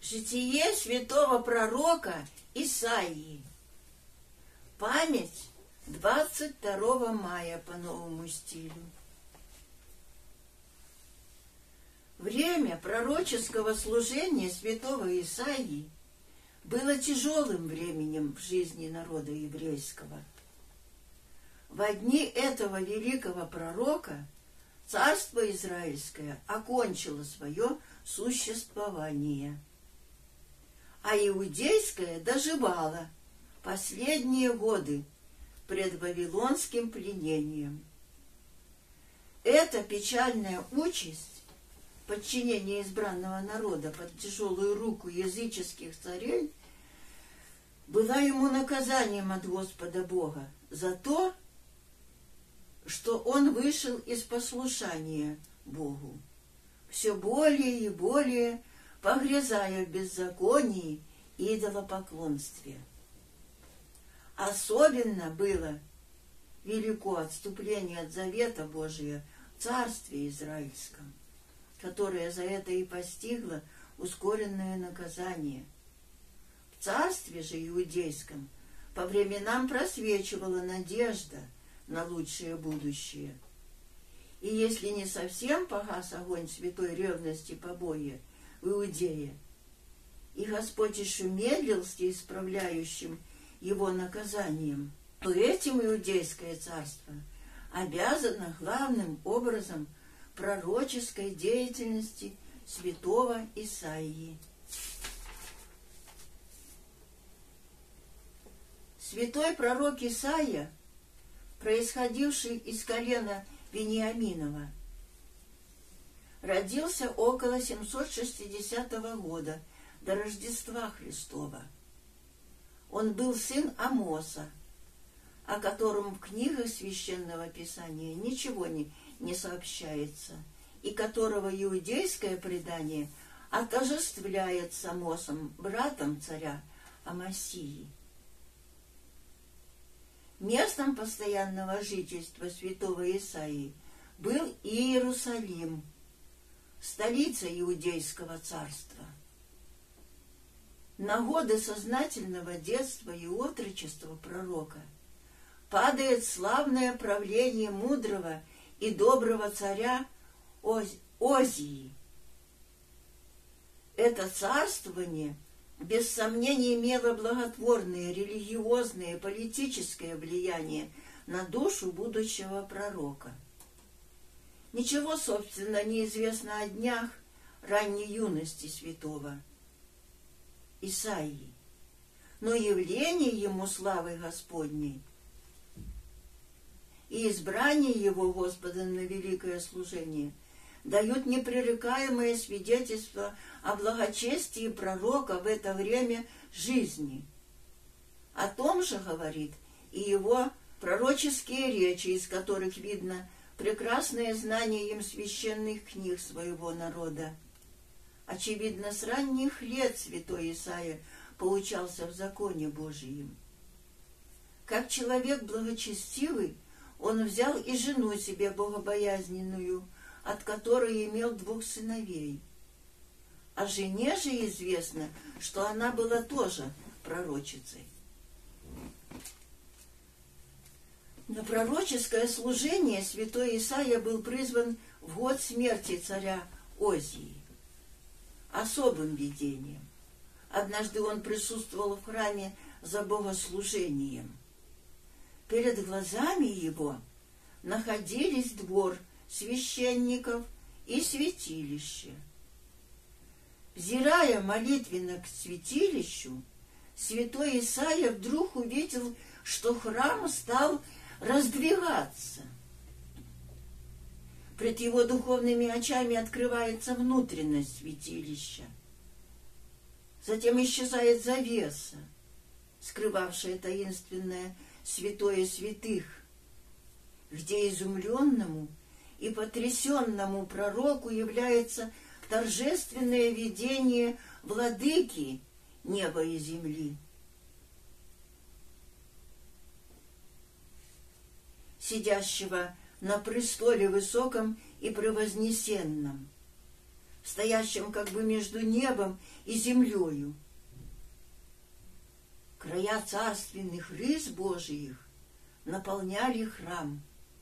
Житие святого пророка Исаии. Память 22 мая по новому стилю. Время пророческого служения святого Исаии было тяжелым временем в жизни народа еврейского. Во дни этого великого пророка царство израильское окончило свое существование, а иудейское доживало последние годы пред вавилонским пленением. Эта печальная участь, подчинение избранного народа под тяжелую руку языческих царей, была ему наказанием от Господа Бога за то, что он вышел из послушания Богу, все более и более погрязая в беззаконии и идолопоклонстве. Особенно было велико отступление от завета Божия в царстве израильском, которое за это и постигло ускоренное наказание. В царстве же иудейском по временам просвечивала надежда на лучшее будущее. И если не совсем погас огонь святой ревности побоя в Иудее, и Господь еще медлил с исправляющим его наказанием, то этим иудейское царство обязано главным образом пророческой деятельности святого Исаии. Святой пророк Исаия, происходивший из колена Вениаминова, родился около 760 года до Рождества Христова. Он был сын Амоса, о котором в книгах Священного Писания ничего не сообщается, и которого иудейское предание отождествляет с Амосом, братом царя Амасии. Местом постоянного жительства святого Исаии был Иерусалим, столица Иудейского царства. На годы сознательного детства и отрочества пророка падает славное правление мудрого и доброго царя Озии. Это царствование без сомнения имело благотворное религиозное и политическое влияние на душу будущего пророка. Ничего, собственно, не известно о днях ранней юности святого Исаии, но явление ему славы Господней и избрание его Господом на великое служение дают непререкаемое свидетельство о благочестии пророка в это время жизни. О том же говорит и его пророческие речи, из которых видно прекрасное знание им священных книг своего народа. Очевидно, с ранних лет святой Исаия поучался в законе Божием. Как человек благочестивый, он взял и жену себе богобоязненную, от которой имел 2 сыновей. О жене же известно, что она была тоже пророчицей. На пророческое служение святой Исаия был призван в год смерти царя Озии особым видением. Однажды он присутствовал в храме за богослужением. Перед глазами его находились двор священников и святилище. Взирая молитвенно к святилищу, святой Исаия вдруг увидел, что храм стал раздвигаться. Пред его духовными очами открывается внутренность святилища. Затем исчезает завеса, скрывавшая таинственное святое святых, где изумленному и потрясенному пророку является торжественное видение владыки неба и земли, сидящего на престоле высоком и превознесенном, стоящем как бы между небом и землею. Края царственных рис Божиих наполняли храм.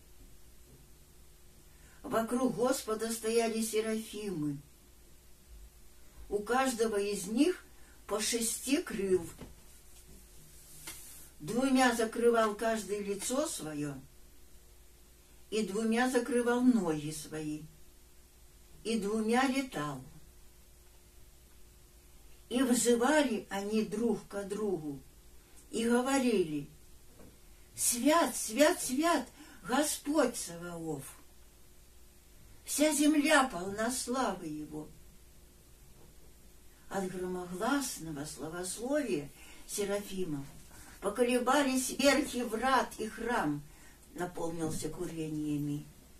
Вокруг Господа стояли серафимы. У каждого из них по 6 крыл. 2 закрывал каждое лицо свое, и 2 закрывал ноги свои, и 2 летал. И взывали они друг ко другу, и говорили: «Свят, свят, свят, Господь Саваоф! Вся земля полна славы Его». От громогласного славословия серафимов поколебались верхи врат, и храм наполнился курениями.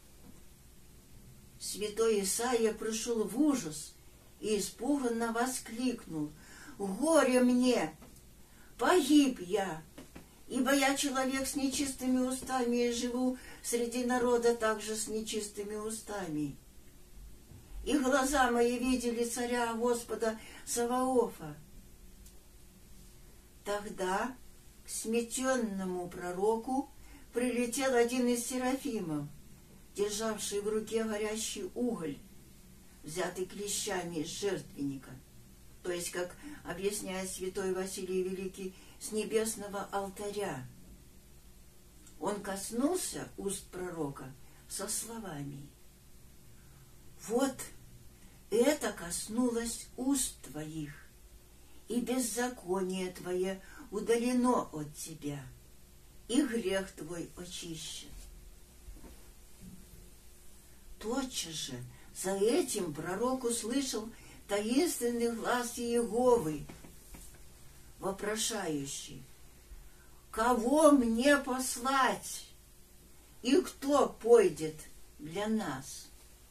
Святой Исаия пришел в ужас и испуганно воскликнул: «Горе мне! Погиб я, ибо я человек с нечистыми устами и живу среди народа также с нечистыми устами. И глаза мои видели царя Господа Саваофа». Тогда к сметенному пророку прилетел один из серафимов, державший в руке горящий уголь, взятый клещами из жертвенника, то есть, как объясняет святой Василий Великий, с небесного алтаря. Он коснулся уст пророка со словами: «Вот это коснулось уст твоих, и беззаконие твое удалено от тебя, и грех твой очищен». Тотчас же за этим пророк услышал таинственный глас Иеговы, вопрошающий: «Кого мне послать, и кто пойдет для нас?»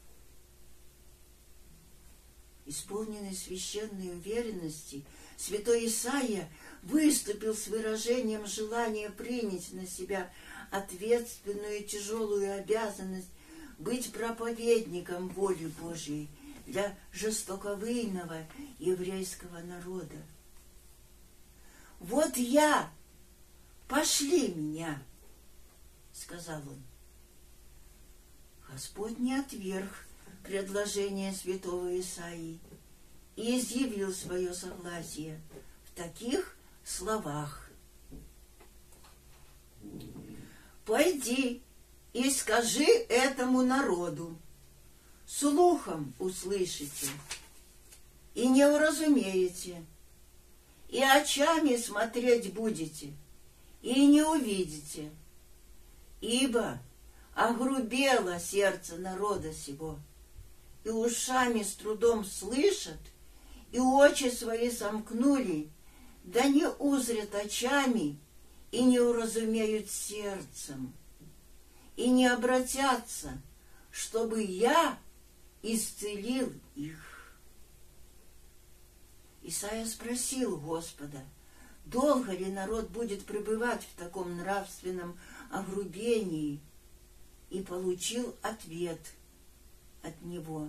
Исполненный священной уверенности, святой Исаия выступил с выражением желания принять на себя ответственную и тяжелую обязанность быть проповедником воли Божьей для жестоковыйного еврейского народа. «Вот я, пошли меня», — сказал он. Господь не отверг предложение святого Исаии и изъявил свое согласие в таких словах: «Пойди и скажи этому народу: слухом услышите и не уразумеете, и очами смотреть будете, и не увидите, ибо огрубело сердце народа сего, и ушами с трудом слышат, и очи свои сомкнули, да не узрят очами, и не уразумеют сердцем, и не обратятся, чтобы я исцелил их». Исаия спросил Господа, долго ли народ будет пребывать в таком нравственном огрубении, и получил ответ от него: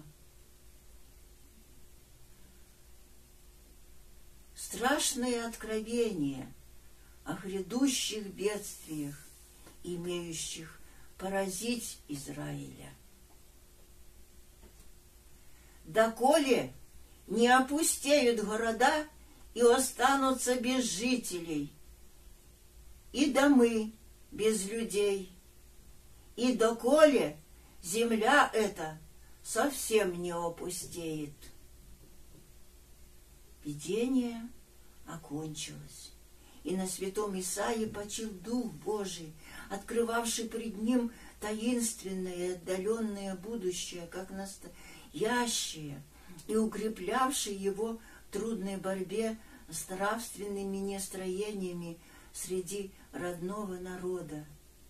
страшное откровение о грядущих бедствиях, имеющих поразить Израиля. «Доколе не опустеют города и останутся без жителей, и домы без людей, и доколе земля эта совсем не опустеет». Видение окончилось, и на святом Исаии почил Дух Божий, открывавший пред ним таинственное и отдаленное будущее, как настоящее, и укреплявший его в трудной борьбе с нравственными нестроениями среди родного народа.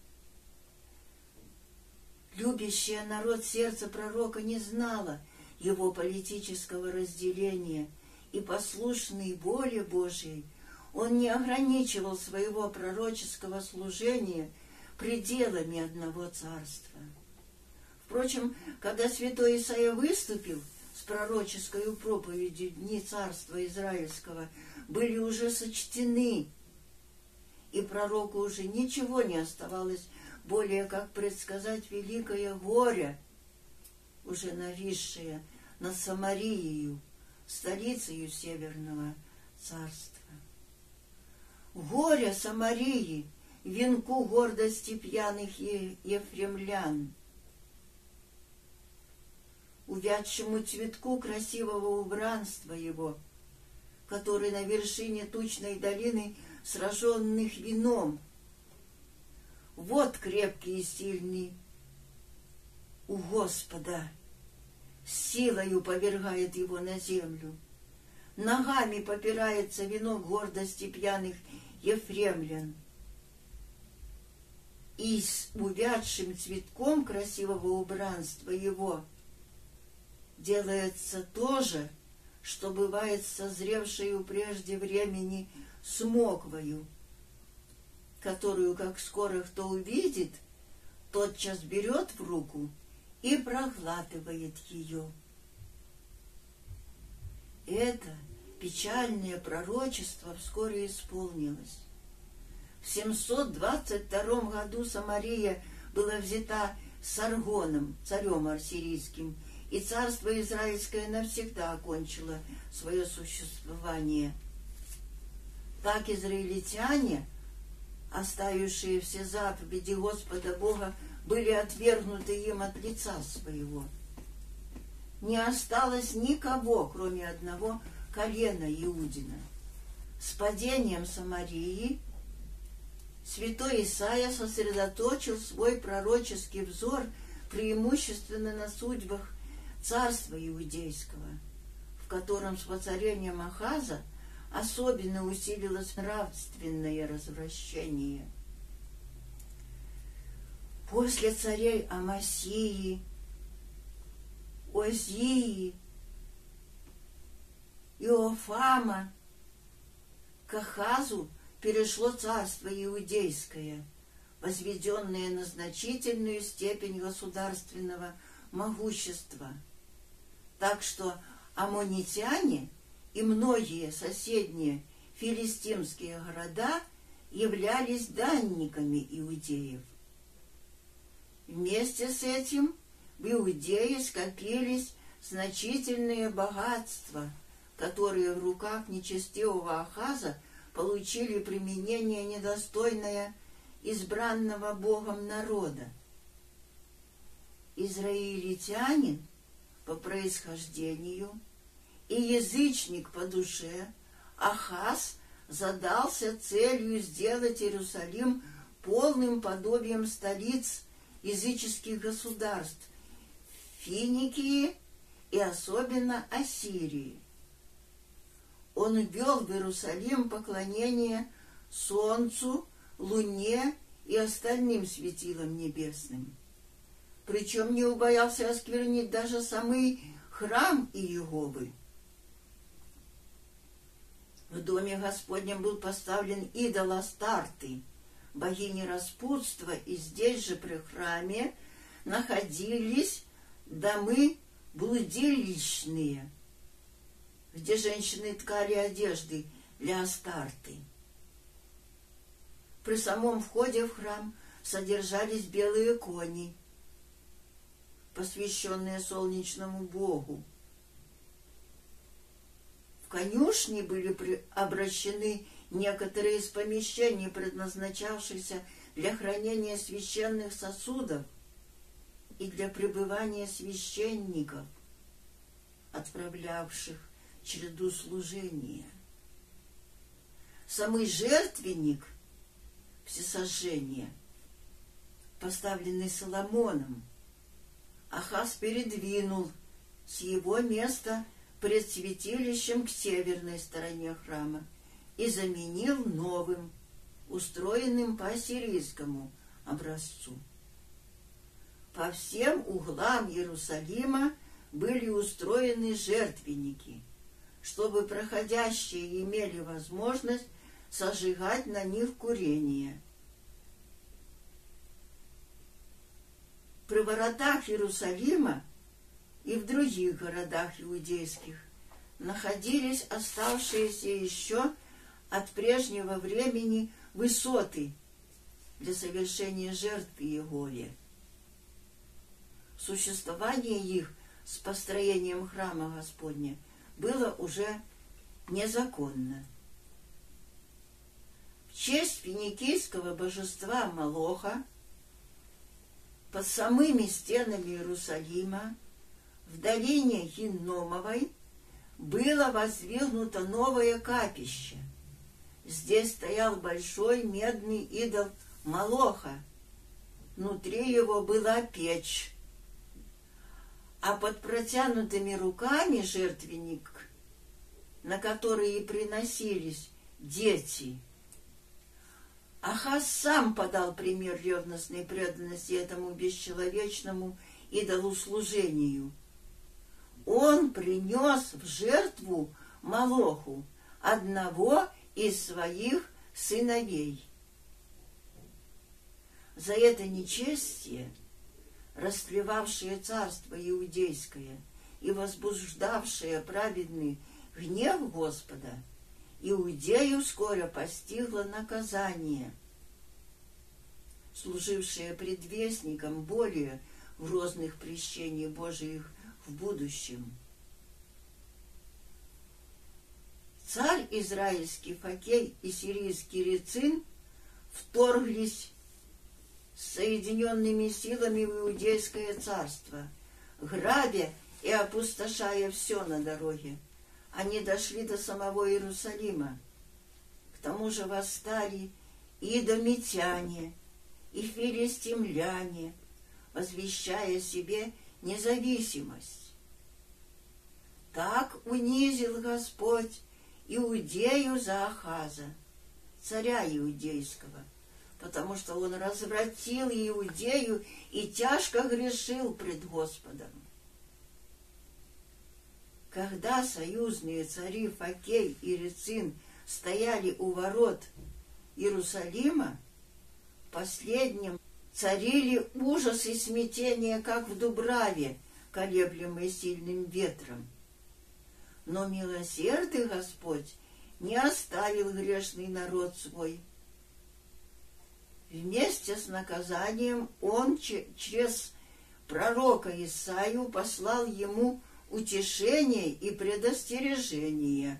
Любящее народ сердце пророка не знало его политического разделения, и послушный воле Божией он не ограничивал своего пророческого служения пределами одного царства. Впрочем, когда святой Исаия выступил с пророческой проповедью дни царства Израильского были уже сочтены, и пророку уже ничего не оставалось более, как предсказать великое горе, уже нависшее над Самарией, столицей Северного царства. Горе Самарии, венку гордости пьяных ефремлян, увядшему цветку красивого убранства его, который на вершине тучной долины сраженных вином. Вот крепкий и сильный у Господа, силою повергает его на землю, ногами попирается венок гордости пьяных ефремлян, и с увядшим цветком красивого убранства его делается то же, что бывает с созревшею прежде времени смоквою, которую, как скоро кто увидит, тотчас берет в руку и проглатывает ее. Это печальное пророчество вскоре исполнилось. В 722 году Самария была взята Саргоном, царем ассирийским, и царство израильское навсегда окончило свое существование. Так израильтяне, оставившие все заповеди Господа Бога, были отвергнуты им от лица своего. Не осталось никого, кроме одного колена Иудина. С падением Самарии святой Исаия сосредоточил свой пророческий взор преимущественно на судьбах царства иудейского, в котором с воцарением Ахаза особенно усилилось нравственное развращение. После царей Амасии, Озии, Иофама к Ахазу перешло царство иудейское, возведенное на значительную степень государственного могущества, так что аммонитяне и многие соседние филистимские города являлись данниками иудеев. Вместе с этим в Иудее скопились значительные богатства, которые в руках нечестивого Ахаза получили применение недостойное избранного Богом народа. Израильтянин по происхождению и язычник по душе, Ахаз задался целью сделать Иерусалим полным подобием столиц языческих государств Финикии и особенно Ассирии. Он ввел в Иерусалим поклонение солнцу, луне и остальным светилам небесным. Причем не убоялся осквернить даже самый храм Иеговы. В доме Господнем был поставлен идол Астарты, богини распутства, и здесь же при храме находились домы блудилищные, где женщины ткали одежды для Астарты. При самом входе в храм содержались белые кони, посвященные солнечному богу. В конюшни были обращены некоторые из помещений, предназначавшихся для хранения священных сосудов и для пребывания священников, отправлявших череду служения. Самый жертвенник всесожжения, поставленный Соломоном, Ахаз передвинул с его места пред святилищем к северной стороне храма и заменил новым, устроенным по ассирийскому образцу. По всем углам Иерусалима были устроены жертвенники, чтобы проходящие имели возможность сожигать на них курение. При воротах Иерусалима и в других городах иудейских находились оставшиеся еще от прежнего времени высоты для совершения жертв Иегове. Существование их с построением храма Господня было уже незаконно. В честь финикийского божества Молоха под самыми стенами Иерусалима в долине Гинномовой было воздвигнуто новое капище. Здесь стоял большой медный идол Молоха. Внутри его была печь, а под протянутыми руками жертвенник, на который приносились дети. Ахаз сам подал пример ревностной преданности этому бесчеловечному идолослужению. Он принес в жертву Молоху одного из своих сыновей. За это нечестие, растлевавшее царство иудейское и возбуждавшее праведный гнев Господа, Иудею скоро постигло наказание, служившее предвестником более грозных прещений Божиих в будущем. Царь израильский Факей и сирийский Рецин вторглись с соединенными силами в Иудейское царство, грабя и опустошая все на дороге. Они дошли до самого Иерусалима. К тому же восстали и идомитяне, и филистимляне, возвещая себе независимость. Так унизил Господь Иудею за Ахаза, царя иудейского, потому что он развратил Иудею и тяжко грешил пред Господом. Когда союзные цари Факей и Рецин стояли у ворот Иерусалима, последним царили ужас и смятение, как в дубраве, колеблемой сильным ветром. Но милосердный Господь не оставил грешный народ свой. Вместе с наказанием Он через пророка Исаию послал ему утешение и предостережение.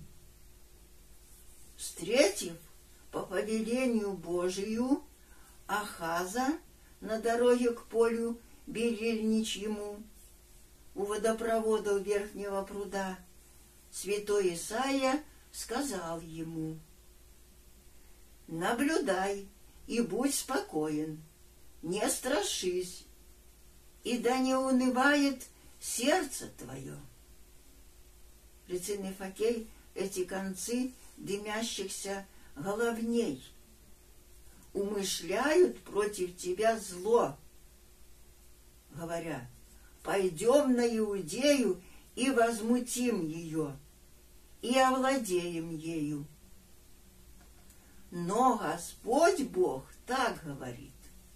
Встретив по повелению Божию Ахаза на дороге к полю Белильничьему у водопровода Верхнего пруда, святой Исаия сказал ему: «Наблюдай и будь спокоен, не страшись, и да не унывает сердце твое». Рецин и Факей — эти концы дымящихся головней, умышляют против тебя зло, говоря: «Пойдем на Иудею и возмутим ее, и овладеем ею». Но Господь Бог так говорит: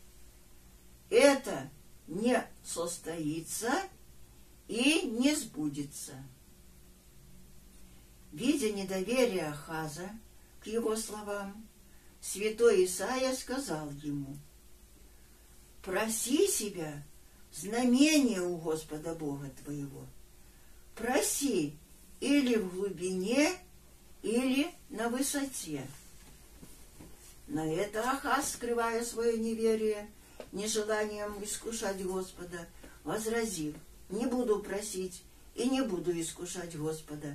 это не состоится и не сбудется. Видя недоверие Ахаза к его словам, святой Исаия сказал ему: «Проси себя знамение у Господа Бога твоего. Проси или в глубине, или на высоте». На это Ахаз, скрывая свое неверие, нежеланием искушать Господа, возразил: «Не буду просить и не буду искушать Господа».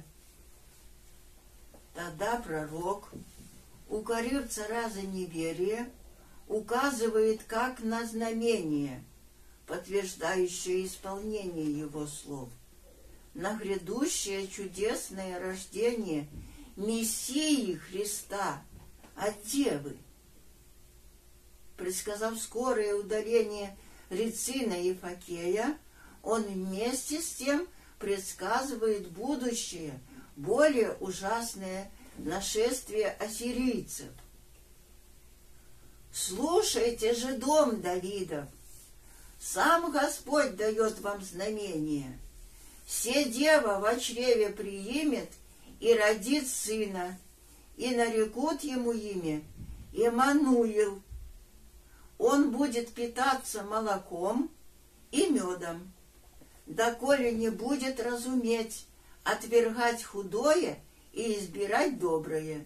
Тогда пророк, укорив царя за неверие, указывает как на знамение, подтверждающее исполнение его слов, на грядущее чудесное рождение Мессии Христа от Девы. Предсказав скорое удаление Рецина и Факея, он вместе с тем предсказывает будущее, более ужасное нашествие ассирийцев. «Слушайте же, дом Давидов, Сам Господь дает вам знамение. Се дева во чреве приимет и родит сына, и нарекут ему имя Иммануил. Он будет питаться молоком и медом, доколе не будет разуметь, отвергать худое и избирать доброе.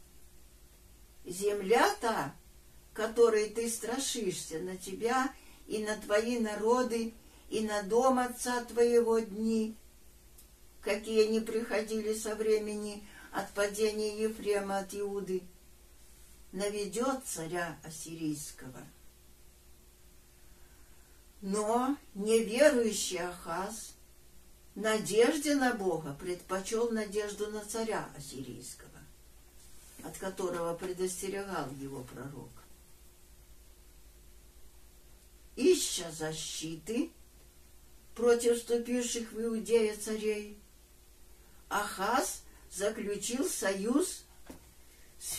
Земля та, которой ты страшишься, на тебя и на твои народы, и на дом отца твоего дни, какие не приходили со времени отпадения Ефрема от Иуды, наведет царя ассирийского. Но неверующий Ахаз надежде на Бога предпочел надежду на царя ассирийского, от которого предостерегал его пророк. Ища защиты против вступивших в Иудею царей, Ахаз заключил союз с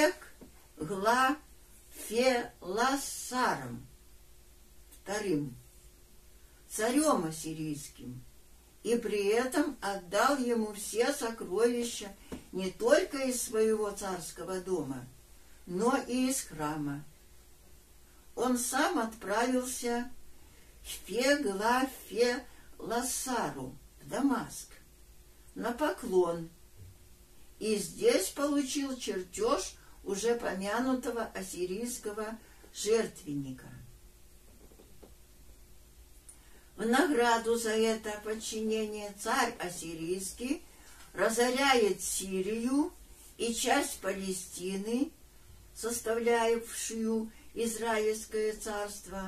Феглафелассаром II, царем ассирийским, и при этом отдал ему все сокровища не только из своего царского дома, но и из храма. Он сам отправился к Феглафелассару в Дамаск на поклон, и здесь получил чертеж уже помянутого ассирийского жертвенника. В награду за это подчинение царь ассирийский разоряет Сирию и часть Палестины, составлявшую Израильское царство.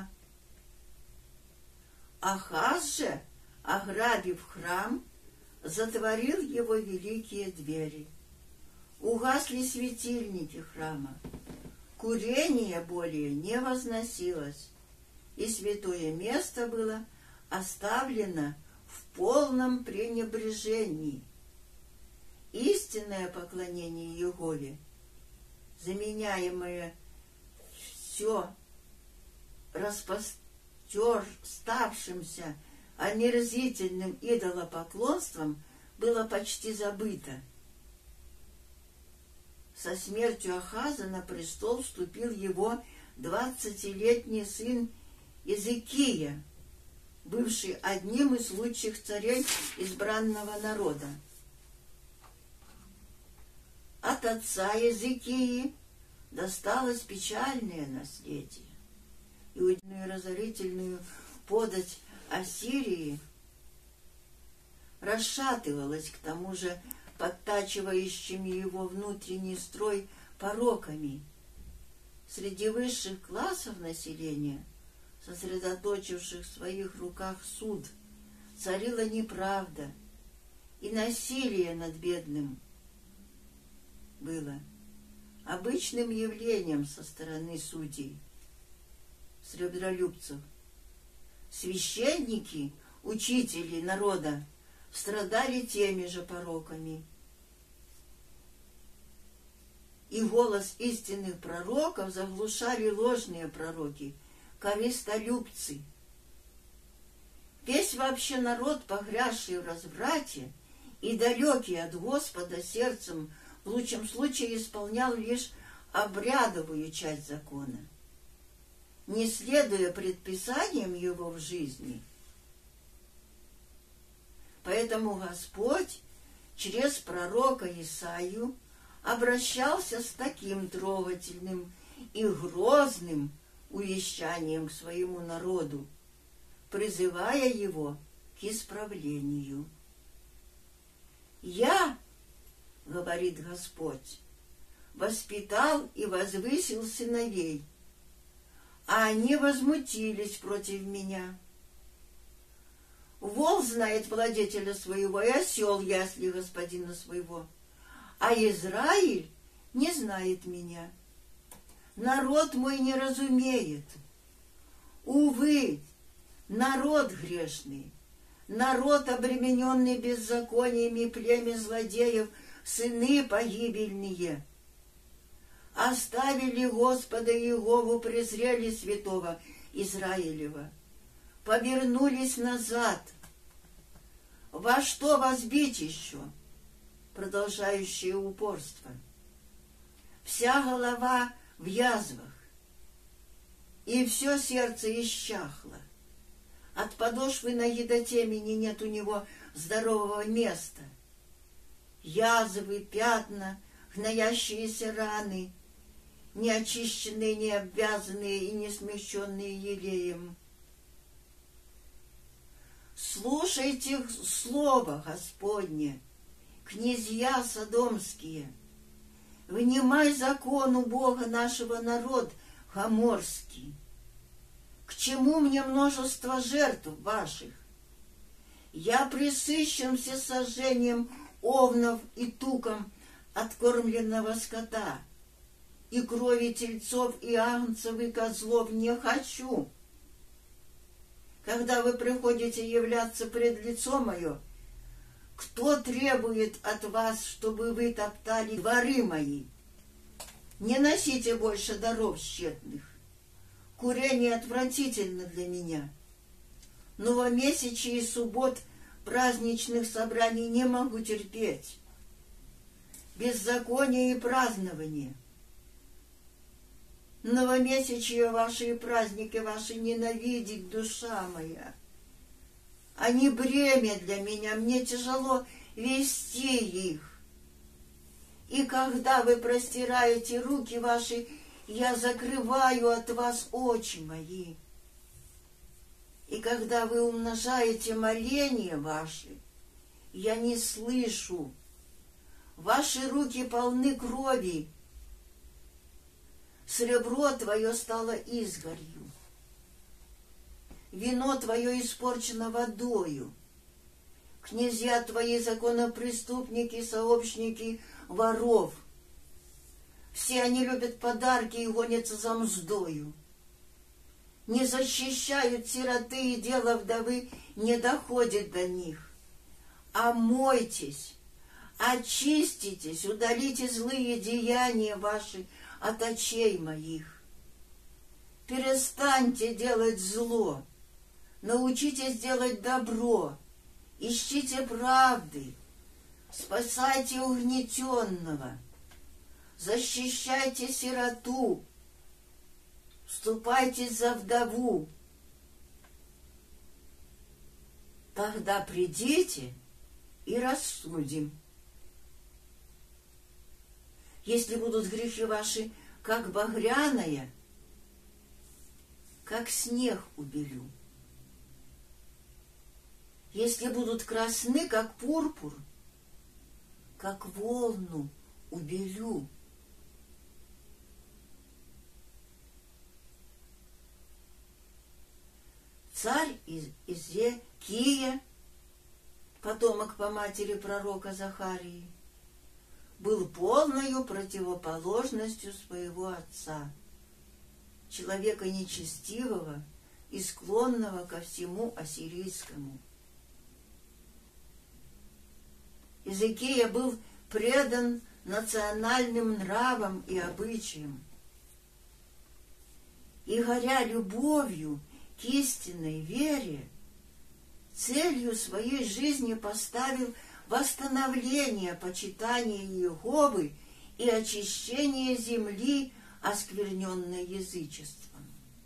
Ахаз же, ограбив храм, затворил его великие двери. Угасли светильники храма, курение более не возносилось, и святое место было оставлено в полном пренебрежении. Истинное поклонение Егове, заменяемое все ставшимся омерзительным идолопоклонством, было почти забыто. Со смертью Ахаза на престол вступил его 20-летний сын Иезекия, бывший одним из лучших царей избранного народа. От отца Иезекии досталось печальное наследие. Иудейную разорительную подать Ассирии расшатывалась, к тому же подтачивающими его внутренний строй пороками. Среди высших классов населения, сосредоточивших в своих руках суд, царила неправда, и насилие над бедным было обычным явлением со стороны судей, сребролюбцев. Священники, учители народа, страдали теми же пороками. И голос истинных пророков заглушали ложные пророки, корыстолюбцы. Весь вообще народ, погрязший в разврате и далекий от Господа сердцем, в лучшем случае исполнял лишь обрядовую часть закона, не следуя предписаниям его в жизни. Поэтому Господь через пророка Исаию обращался с таким трогательным и грозным увещанием к своему народу, призывая его к исправлению. «Я, — говорит Господь, — воспитал и возвысил сыновей, а они возмутились против меня. Вол знает владетеля своего, и осел ясли господина своего, а Израиль не знает меня. Народ мой не разумеет. Увы, народ грешный, народ, обремененный беззакониями, племя злодеев, сыны погибельные. Оставили Господа Иегову, презрели святого Израилева. повернулись назад. Во что вас бить еще? Продолжающее упорство. Вся голова в язвах, и все сердце исчахло. От подошвы ноги до темени нет у него здорового места. Язвы, пятна, гноящиеся раны, неочищенные, не обвязанные и не смещенные елеем. Слушайте слово Господне, князья содомские, внимай закону Бога нашего народ гоморский. К чему мне множество жертв ваших? Я пресыщен всесожжением овнов и туком откормленного скота, и крови тельцов и агнцев и козлов не хочу. Когда вы приходите являться пред лицо мое, кто требует от вас, чтобы вы топтали дворы мои? Не носите больше даров тщетных. Курение отвратительно для меня. Новомесячий и суббот праздничных собраний не могу терпеть. Беззаконие и празднование. Новомесячие ваши и праздники ваши ненавидит душа моя. Они бремя для меня, мне тяжело вести их. И когда вы простираете руки ваши, я закрываю от вас очи мои. И когда вы умножаете моления ваши, я не слышу. Ваши руки полны крови. Сребро твое стало изгорью. Вино твое испорчено водою. Князья твои законопреступники, сообщники воров. Все они любят подарки и гонятся за мздою. Не защищают сироты, и дело вдовы не доходит до них. Омойтесь, очиститесь, удалите злые деяния ваши от очей моих. Перестаньте делать зло, научитесь делать добро, ищите правды, спасайте угнетенного, защищайте сироту, вступайтесь за вдову. Тогда придите и рассудим. Если будут грехи ваши, как багряная, как снег убелю. Если будут красны, как пурпур, как волну убелю. Царь Изекия, потомок по матери пророка Захарии, был полною противоположностью своего отца, человека нечестивого и склонного ко всему ассирийскому. Изекия был предан национальным нравам и обычаям, и, горя любовью к истинной вере, целью своей жизни поставил восстановление почитания Иеговы и очищение земли, оскверненной язычеством.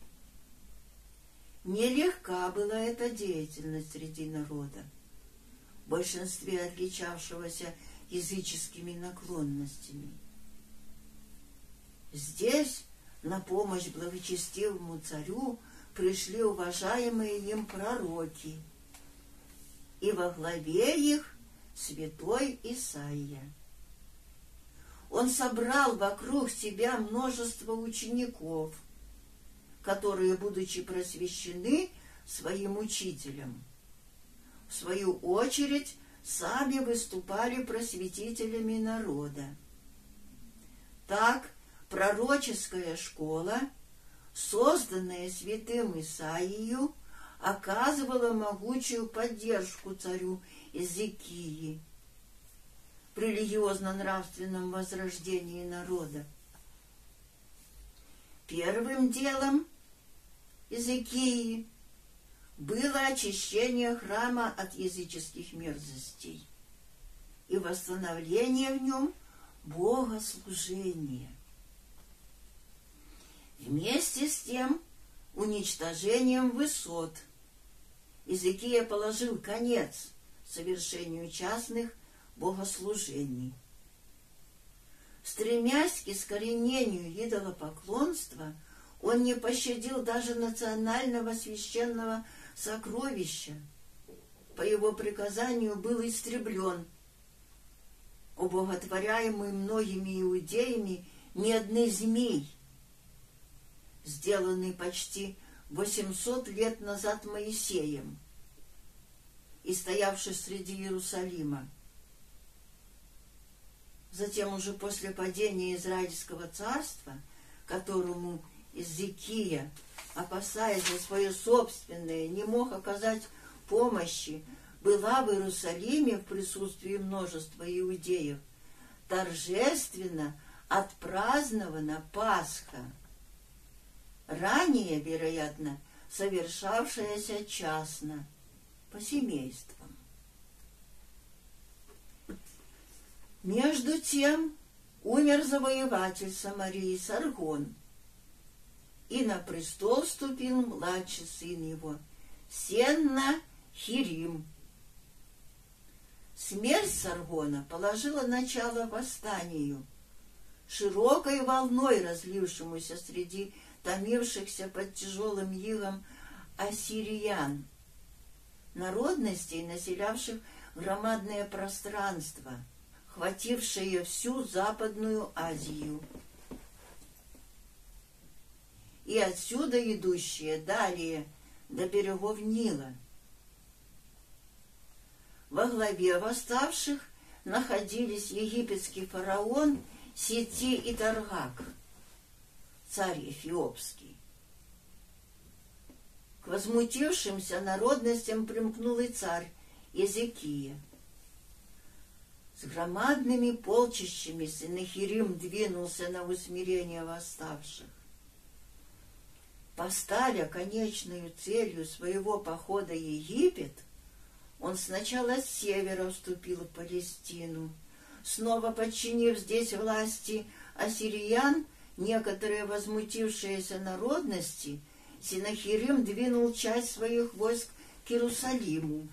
Нелегка была эта деятельность среди народа, в большинстве отличавшегося языческими наклонностями. Здесь на помощь благочестивому царю пришли уважаемые им пророки, и во главе их святой Исаия. Он собрал вокруг себя множество учеников, которые, будучи просвещены своим учителем, в свою очередь сами выступали просветителями народа. Так пророческая школа, созданная святым Исаию, оказывала могучую поддержку царю Изекии в религиозно-нравственном возрождении народа. Первым делом Изекии было очищение храма от языческих мерзостей и восстановление в нем богослужения. Вместе с тем уничтожением высот Иезекия положил конец совершению частных богослужений. Стремясь к искоренению идолопоклонства, он не пощадил даже национального священного сокровища. По его приказанию был истреблен убоготворяемый многими иудеями медный змей, сделанный почти 800 лет назад Моисеем и стоявший среди Иерусалима. Затем уже после падения Израильского царства, которому Иезекия, опасаясь за свое собственное, не мог оказать помощи, была в Иерусалиме в присутствии множества иудеев, торжественно отпразднована Пасха, ранее, вероятно, совершавшаяся частно, по семействам. Между тем умер завоеватель Самарии Саргон, и на престол вступил младший сын его, Сеннахирим. Смерть Саргона положила начало восстанию, широкой волной разлившемуся среди томившихся под тяжелым игом ассириян, народностей, населявших громадное пространство, хватившее всю Западную Азию, и отсюда идущие далее до берегов Нила. Во главе восставших находились египетский фараон Сети и Таргак, царь Эфиопский. К возмутившимся народностям примкнул и царь Иезекия. С громадными полчищами Сеннахирим двинулся на усмирение восставших. Поставя конечную целью своего похода Египет, он сначала с севера вступил в Палестину, снова подчинив здесь власти ассириян, некоторые возмутившиеся народности, Сеннахирим двинул часть своих войск к Иерусалиму.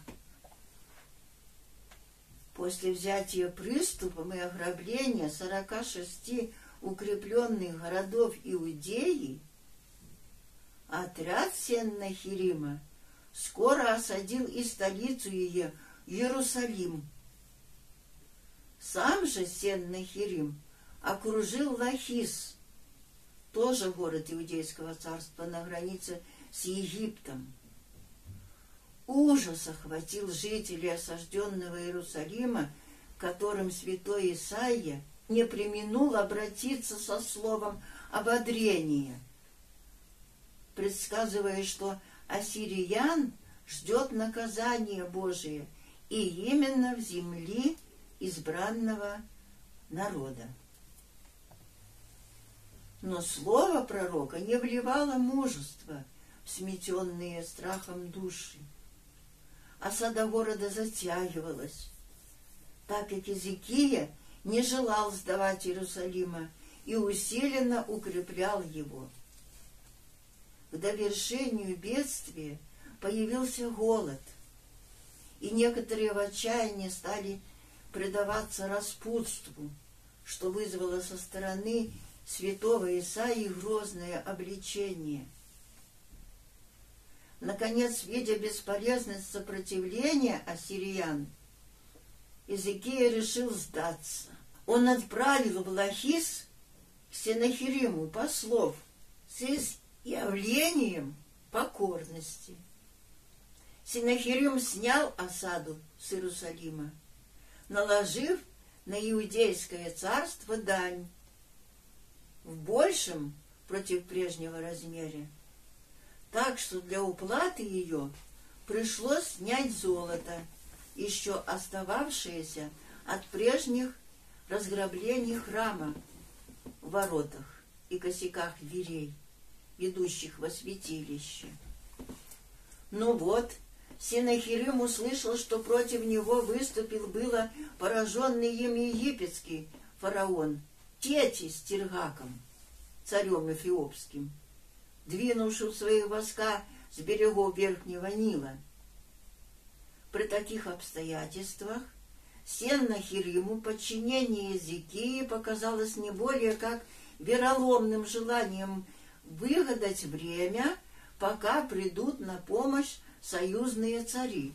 После взятия приступом и ограбления 46 укрепленных городов Иудеи, отряд Сеннахирима скоро осадил и столицу ее, Иерусалим. Сам же Сеннахирим окружил Лахис, тоже город Иудейского царства на границе с Египтом. Ужас охватил жителей осажденного Иерусалима, к которым святой Исаия не преминул обратиться со словом ободрения, предсказывая, что ассириян ждет наказание Божие и именно в земли избранного народа. Но слово пророка не вливало мужества в сметенные страхом души. Осада города затягивалась, так как Иезекия не желал сдавать Иерусалима и усиленно укреплял его. К довершению бедствия появился голод, и некоторые в отчаянии стали предаваться распутству, что вызвало со стороны святого Исаии грозное обличение. Наконец, видя бесполезность сопротивления ассириян, Иезекия решил сдаться. Он отправил в Лахис к Сеннахириму послов с изъявлением покорности. Сеннахирим снял осаду с Иерусалима, наложив на Иудейское царство дань в большем против прежнего размере, так что для уплаты ее пришлось снять золото, еще остававшееся от прежних разграблений храма в воротах и косяках дверей, ведущих во святилище. Ну вот, Сенахерим услышал, что против него выступил было пораженный им египетский фараон Тети с Тиргаком, царем эфиопским, двинувший свои войска с берегов Верхнего Нила. При таких обстоятельствах Сеннахериму подчинение Езекии показалось не более как вероломным желанием выгадать время, пока придут на помощь союзные цари.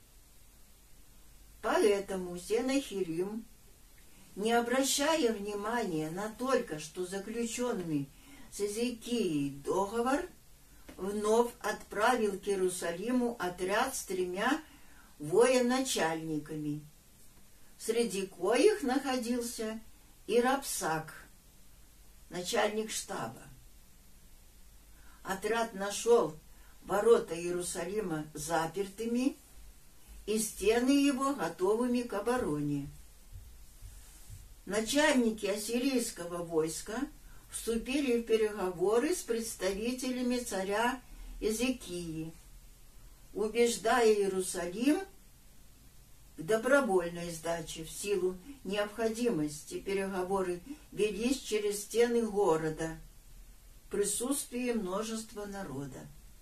Поэтому Сеннахерим, не обращая внимания на только что заключенный с Езекией договор, вновь отправил к Иерусалиму отряд с 3 военачальниками, среди коих находился и Рапсак, начальник штаба. Отряд нашел ворота Иерусалима запертыми и стены его готовыми к обороне. Начальники ассирийского войска вступили в переговоры с представителями царя Езекии, убеждая Иерусалим к добровольной сдаче. В силу необходимости переговоры велись через стены города в присутствии множества народа.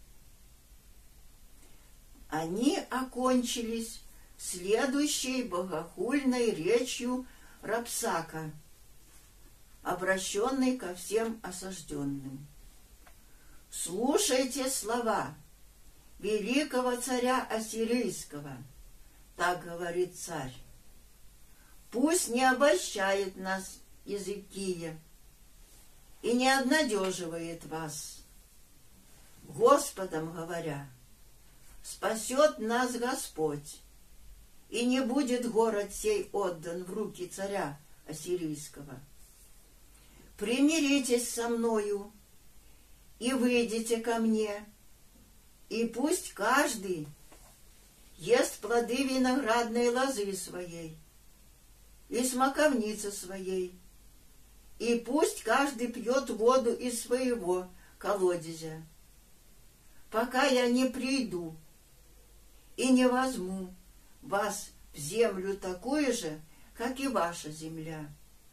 Они окончились следующей богохульной речью Рапсака, обращенной ко всем осажденным. «Слушайте слова великого царя Ассирийского, так говорит царь. Пусть не обольщает нас Езекия и не обнадеживает вас. Господом говоря, спасет нас Господь, и не будет город сей отдан в руки царя Ассирийского. Примиритесь со мною и выйдите ко мне, и пусть каждый ест плоды виноградной лозы своей и смоковницы своей, и пусть каждый пьет воду из своего колодезя, пока я не приду и не возьму вас в землю такую же, как и ваша земля,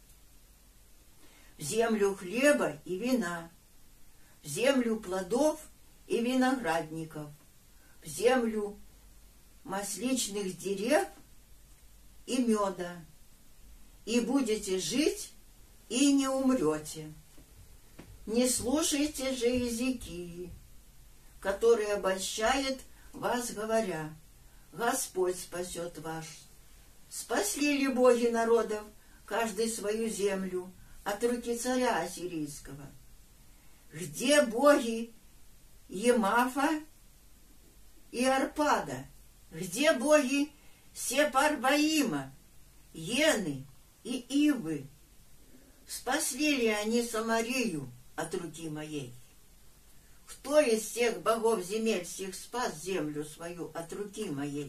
в землю хлеба и вина, в землю плодов и виноградников, в землю масличных дерев и меда, и будете жить и не умрете. Не слушайте же Езекии, который обольщает вас, говоря: Господь спасет вас. Спасли ли боги народов, каждый свою землю, от руки царя ассирийского? Где боги Емафа и Арпада? Где боги Сепарваима, Ены и Ивы? Спасли ли они Самарию от руки моей? Кто из всех богов земель сих спас землю свою от руки моей?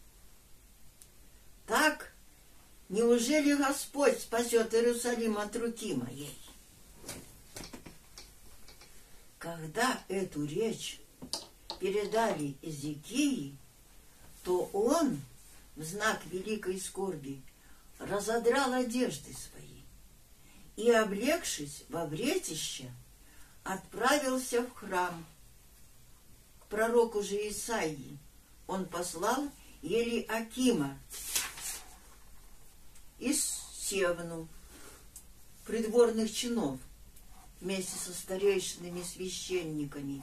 Так, неужели Господь спасет Иерусалим от руки моей? Когда эту речь передали Езекии, то он в знак великой скорби разодрал одежды свои и, облегшись во вретище, отправился в храм. К пророку же Исаии он послал Елиакима из Севну, придворных чинов, вместе со старейшинами священниками.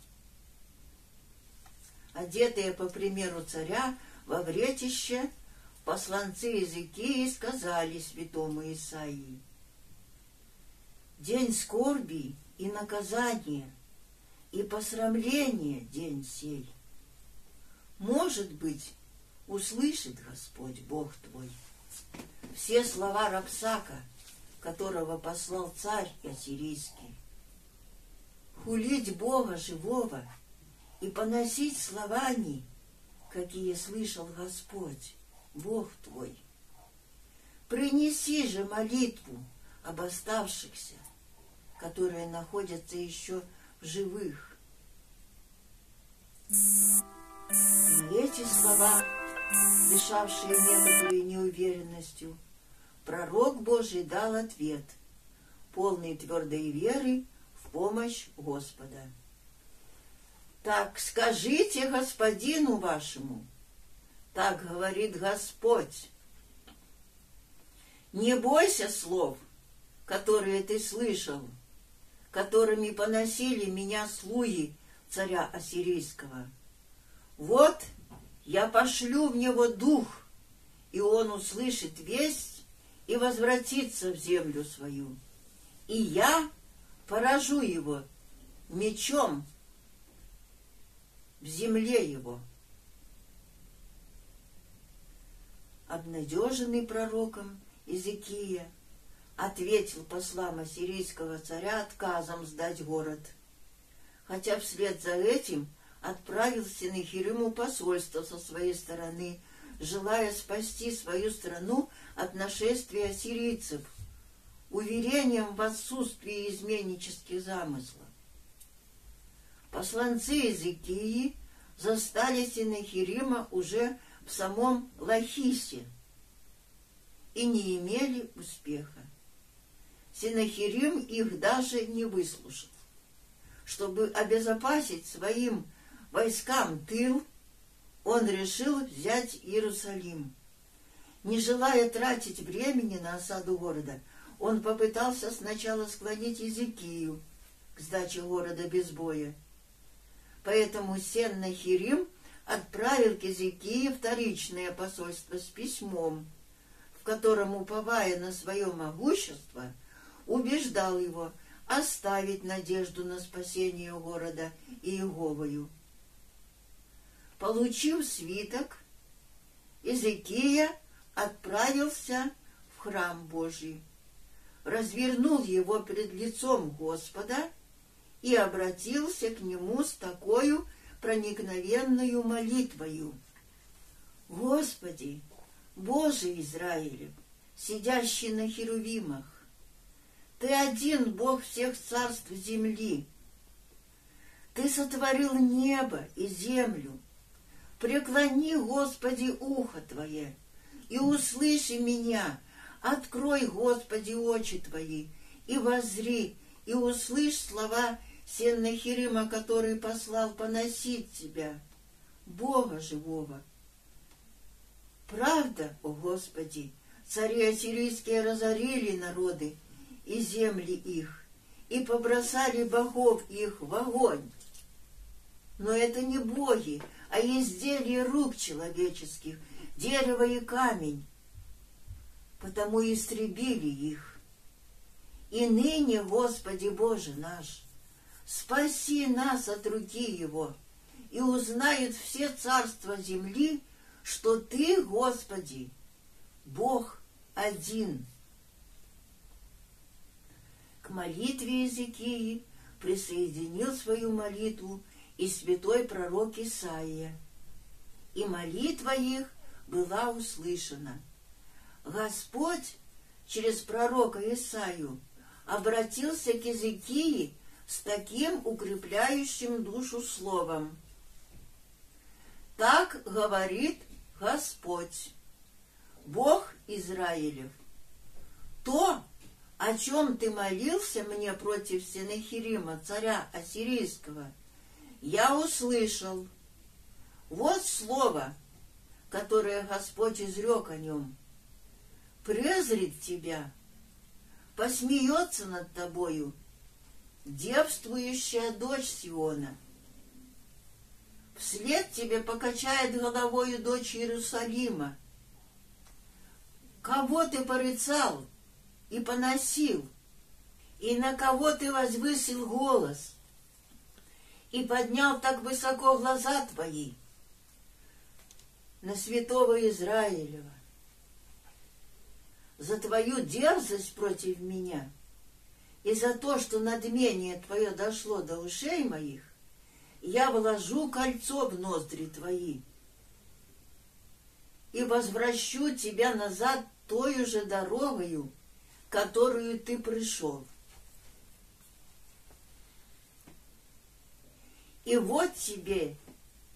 Одетые по примеру царя во вретище, посланцы Езекии сказали святому Исаии: «День скорби и наказания, и посрамления день сей. Может быть, услышит Господь Бог твой все слова Рапсака, которого послал царь ассирийский. Хулить Бога живого и поносить словами, какие слышал Господь, Бог твой. Принеси же молитву об оставшихся, которые находятся еще в живых. На эти слова, дышавшие некоторой неуверенностью, пророк Божий дал ответ, полный твердой веры в помощь Господа. «Так скажите господину вашему, так говорит Господь, не бойся слов, которые ты слышал, которыми поносили меня слуги царя Ассирийского. Вот я пошлю в него дух, и он услышит весть и возвратится в землю свою. И я поражу его мечом в земле его». Обнадеженный пророком Иезекия ответил послам ассирийского царя отказом сдать город, хотя вслед за этим отправил Сеннахериму посольство со своей стороны, желая спасти свою страну от нашествия ассирийцев, уверением в отсутствии изменнических замыслов. Посланцы Иезекии застали Сеннахерима уже в самом Лахисе и не имели успеха. Сеннахерим их даже не выслушал. Чтобы обезопасить своим войскам тыл, он решил взять Иерусалим. Не желая тратить времени на осаду города, он попытался сначала склонить Иезекию к сдаче города без боя. Поэтому Сеннахерим отправил к Иезекии вторичное посольство с письмом, в котором, уповая на свое могущество, убеждал его оставить надежду на спасение города Иеговою. Получив свиток, Иезекия отправился в храм Божий, развернул его пред лицом Господа и обратился к нему с такою проникновенную молитвою: «Господи, Боже Израилев, сидящий на херувимах, Ты один Бог всех царств земли. Ты сотворил небо и землю. Преклони, Господи, ухо Твое, и услыши меня. Открой, Господи, очи Твои, и воззри, и услышь слова Сеннахерима, который послал поносить Тебя, Бога живого. Правда, о Господи, цари ассирийские разорили народы и земли их, и побросали богов их в огонь. Но это не боги, а изделия рук человеческих, дерево и камень. Потому истребили их. И ныне, Господи Боже наш, спаси нас от руки его, и узнают все царства земли, что Ты, Господи, Бог один». К молитве Иезекии присоединил свою молитву и святой пророк Исаия, и молитва их была услышана. Господь через пророка Исаию обратился к Иезекии с таким укрепляющим душу словом: «Так говорит Господь, Бог Израилев, то, о чем ты молился мне против Сеннахерима, царя Ассирийского, я услышал. Вот слово, которое Господь изрек о нем: презрит тебя, посмеется над тобою девствующая дочь Сиона. Вслед тебе покачает головою дочь Иерусалима. Кого ты порицал и поносил, и на кого ты возвысил голос, и поднял так высоко глаза твои? На святого Израилева. За твою дерзость против меня и за то, что надмение твое дошло до ушей моих, я вложу кольцо в ноздри твои и возвращу тебя назад тою же дорогою, которую ты пришел. И вот тебе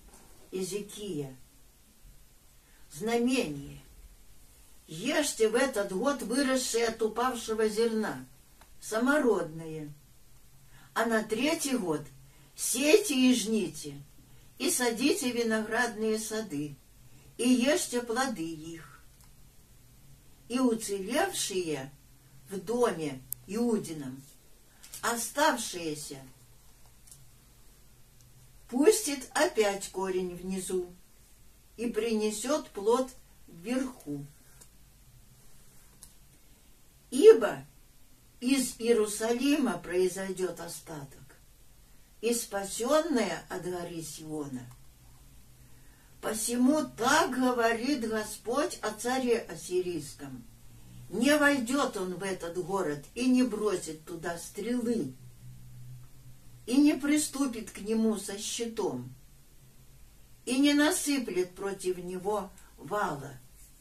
Иезекия, знамение. Ешьте в этот год выросшее от упавшего зерна, самородное, а на 3-й год сейте и жните, и садите виноградные сады, и ешьте плоды их. И уцелевшие в доме Иудином, оставшиеся, пустит опять корень внизу и принесет плод вверху. Ибо из Иерусалима произойдет остаток, и спасенная от горы Сиона. Посему так говорит Господь о царе ассирийском: не войдет он в этот город и не бросит туда стрелы, и не приступит к нему со щитом, и не насыплет против него вала.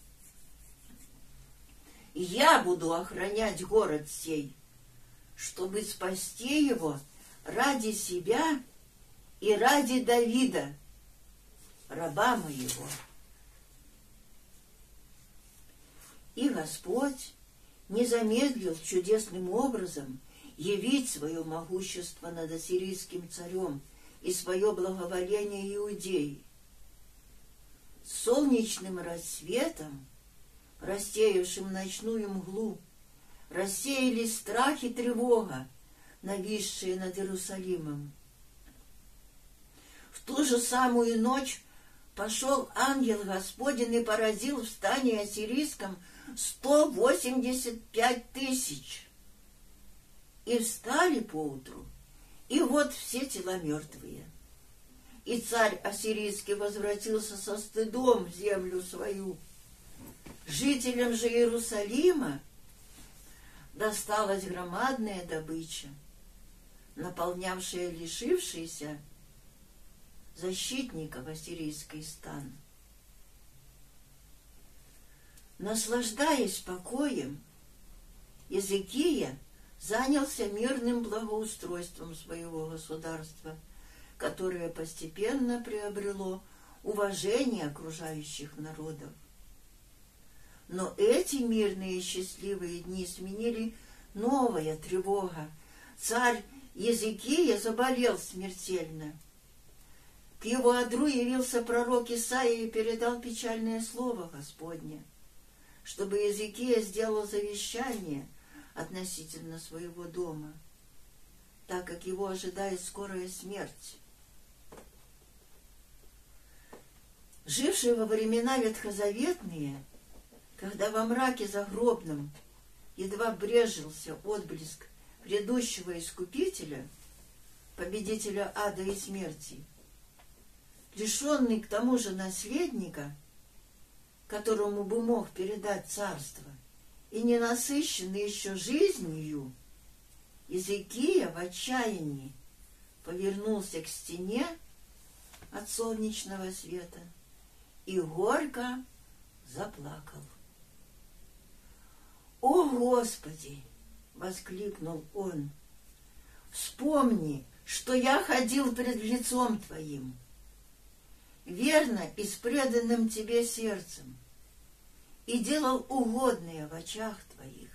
Я буду охранять город сей, чтобы спасти его ради себя и ради Давида, раба моего. И Господь не замедлил чудесным образом явить свое могущество над ассирийским царем и свое благоволение Иудеи. С солнечным рассветом, рассеявшим ночную мглу, рассеялись страх и тревога, нависшие над Иерусалимом. В ту же самую ночь пошел ангел Господень и поразил в стане ассирийском 185 тысяч. И встали поутру, и вот все тела мертвые. И царь ассирийский возвратился со стыдом в землю свою. Жителям же Иерусалима досталась громадная добыча, наполнявшая лишившийся защитников ассирийский стан. Наслаждаясь покоем, Иезекия занялся мирным благоустройством своего государства, которое постепенно приобрело уважение окружающих народов. Но эти мирные и счастливые дни сменили новая тревога. Царь Иезекия заболел смертельно. К его одру явился пророк Исаия и передал печальное слово Господне, чтобы Иезекия сделал завещание относительно своего дома, так как его ожидает скорая смерть. Живший во времена ветхозаветные, когда во мраке загробном едва брежился отблеск грядущего Искупителя, победителя ада и смерти, лишенный к тому же наследника, которому бы мог передать царство, и ненасыщенный еще жизнью, Иезекия в отчаянии повернулся к стене от солнечного света и горько заплакал. «О, Господи!» — воскликнул он. «Вспомни, что я ходил пред лицом Твоим, верно и с преданным Тебе сердцем, и делал угодное в очах Твоих».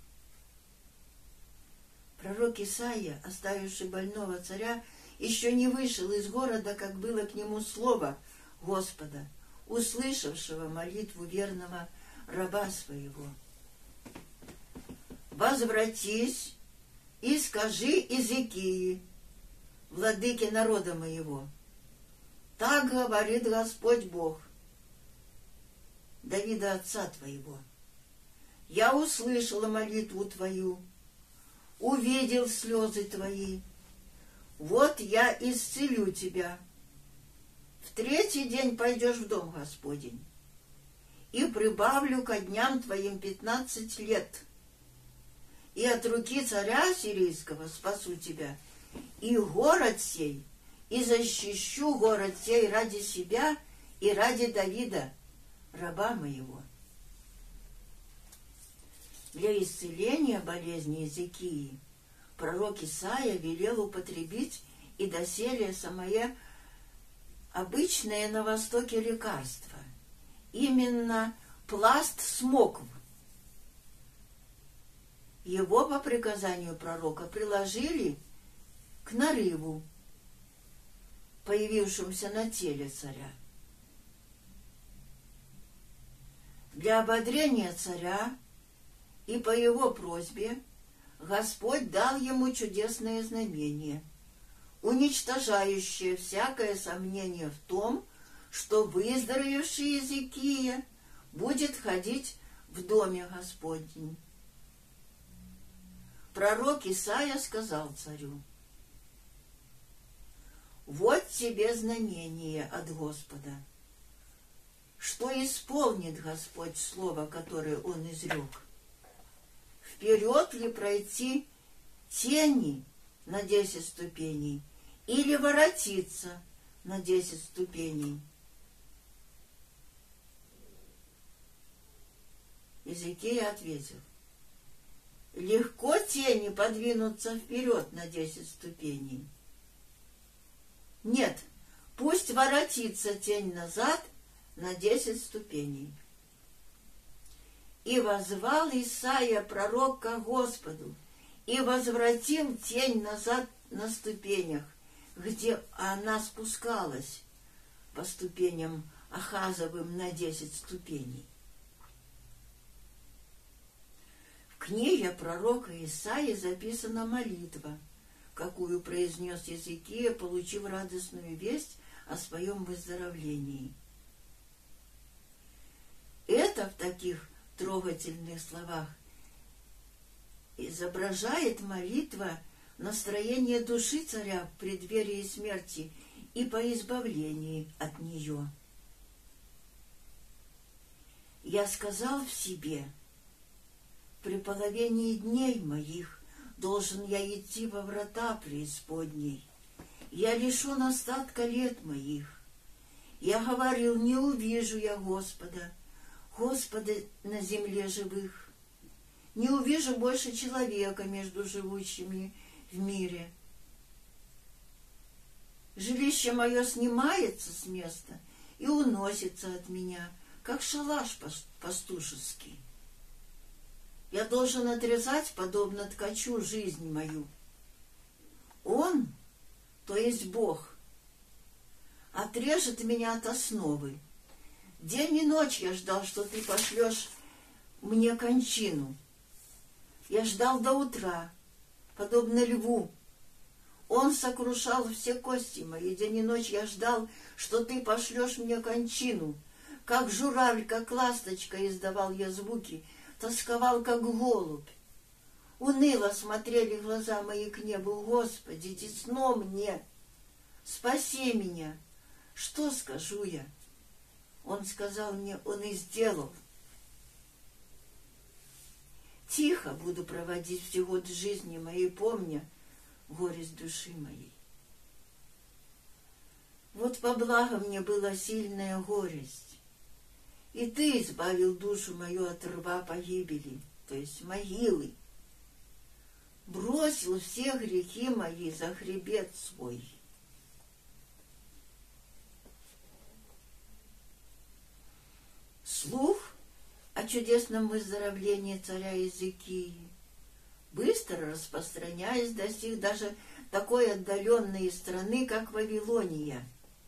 Пророк Исаия, оставивший больного царя, еще не вышел из города, как было к нему слово Господа, услышавшего молитву верного раба своего. «Возвратись и скажи Иезекии, владыке народа моего, так говорит Господь Бог, Давида отца твоего: я услышала молитву твою, увидел слезы твои, вот я исцелю тебя. В 3-й день пойдешь в дом Господень, и прибавлю ко дням твоим 15 лет, и от руки царя сирийского спасу тебя, и город сей, и защищу город сей ради себя и ради Давида, раба моего». Для исцеления болезни Иезекии пророк Исаия велел употребить и доселе самое обычное на Востоке лекарство, именно пласт смокв. Его по приказанию пророка приложили к нарыву, появившемуся на теле царя. Для ободрения царя и по его просьбе Господь дал ему чудесное знамение, уничтожающее всякое сомнение в том, что выздоровевший Иезекия будет ходить в доме Господнем. Пророк Исаия сказал царю: «Вот тебе знамение от Господа, что исполнит Господь слово, которое Он изрек. Вперед ли пройти тени на 10 ступеней, или воротиться на 10 ступеней?» Иезекия ответил: «Легко тени подвинуться вперед на 10 ступеней. Нет, пусть воротится тень назад на 10 ступеней». И воззвал Исаия пророк ко Господу, и возвратил тень назад на ступенях, где она спускалась по ступеням Ахазовым на 10 ступеней. В книге пророка Исаии записана молитва, какую произнес Иезекия, получив радостную весть о своем выздоровлении. Это в таких трогательных словах изображает молитва настроение души царя в преддверии смерти и по избавлении от нее. «Я сказал в себе: при половине дней моих должен я идти во врата преисподней. Я лишен остатка лет моих. Я говорил: не увижу я Господа, Господа на земле живых. Не увижу больше человека между живущими в мире. Жилище мое снимается с места и уносится от меня, как шалаш пастушеский. Я должен отрезать, подобно ткачу, жизнь мою. Он, то есть Бог, отрежет меня от основы. День и ночь я ждал, что ты пошлешь мне кончину. Я ждал до утра, подобно льву. Он сокрушал все кости мои. День и ночь я ждал, что ты пошлешь мне кончину. Как журавль, как ласточка издавал я звуки, тосковал, как голубь. Уныло смотрели глаза мои к небу. Господи, тесно мне, спаси меня. Что скажу я? Он сказал мне, он и сделал. Тихо буду проводить все годы жизни моей, помня горесть души моей. Вот по благу мне была сильная горесть, и ты избавил душу мою от рва погибели, то есть могилы. Бросил все грехи мои за хребет свой. Слух о чудесном выздоровлении царя Иезекии, быстро распространяясь, достиг даже такой отдаленной страны, как Вавилония.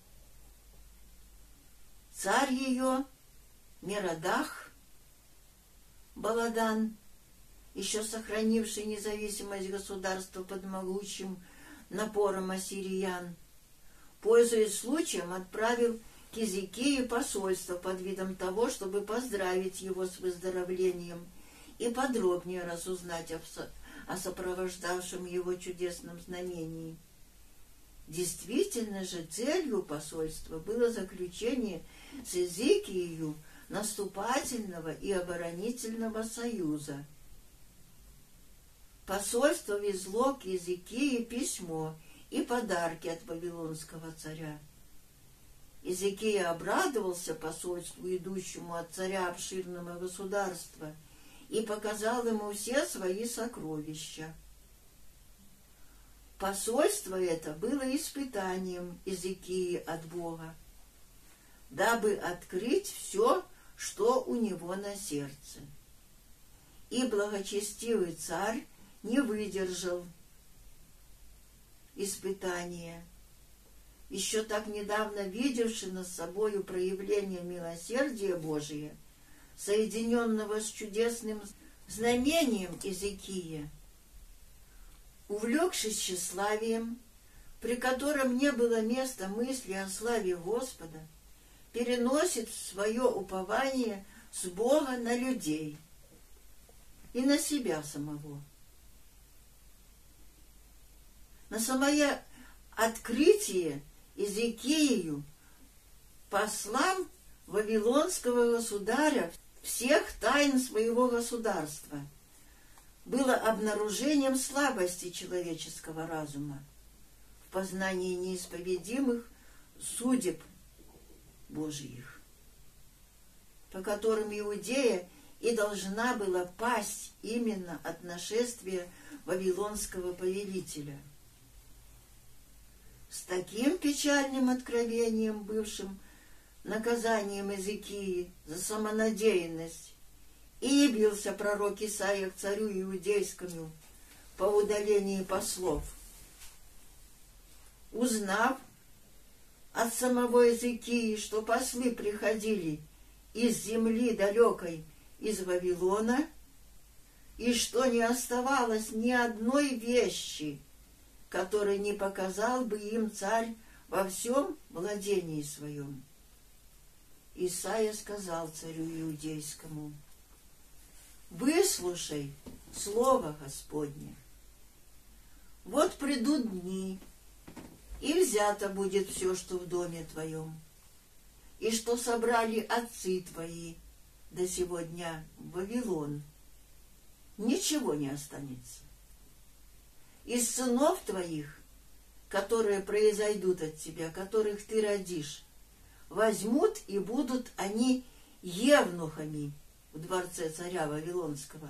Царь ее, Мерадах Баладан, еще сохранивший независимость государства под могучим напором ассириян, пользуясь случаем, отправил к Иезекии посольство под видом того, чтобы поздравить его с выздоровлением и подробнее разузнать о сопровождавшем его чудесном знамении. Действительно же, целью посольства было заключение с Иезекией наступательного и оборонительного союза. Посольство везло к Иезекии письмо и подарки от вавилонского царя. Иезекия обрадовался посольству, идущему от царя обширного государства, и показал ему все свои сокровища. Посольство это было испытанием Иезекии от Бога, дабы открыть все, что у него на сердце. И благочестивый царь не выдержал испытания, еще так недавно видевший над собою проявление милосердия Божия, соединенного с чудесным знамением Иезекия, увлекшись тщеславием, при котором не было места мысли о славе Господа, переносит свое упование с Бога на людей и на себя самого. На самое открытие Иезекию послам вавилонского государя всех тайн своего государства было обнаружением слабости человеческого разума в познании неисповедимых судеб Божьих, по которым Иудея и должна была пасть именно от нашествия вавилонского повелителя. С таким печальным откровением, бывшим наказанием Иезекии за самонадеянность, и явился пророк Исаия к царю иудейскому по удалении послов. Узнав от самого Иезекии, что послы приходили из земли далекой, из Вавилона, и что не оставалось ни одной вещи, которой не показал бы им царь во всем владении своем, Исаия сказал царю иудейскому: «Выслушай слово Господне. Вот придут дни, и взято будет все, что в доме твоем, и что собрали отцы твои до сего дня в Вавилон. Ничего не останется. Из сынов твоих, которые произойдут от тебя, которых ты родишь, возьмут, и будут они евнухами в дворце царя Вавилонского.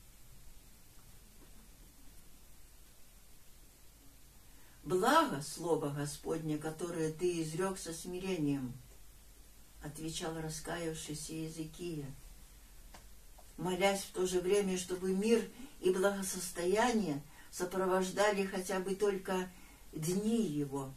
Благо слово Господне, которое ты изрек со смирением, отвечал раскаявшийся Иезекия, молясь в то же время, чтобы мир и благосостояние сопровождали хотя бы только дни его.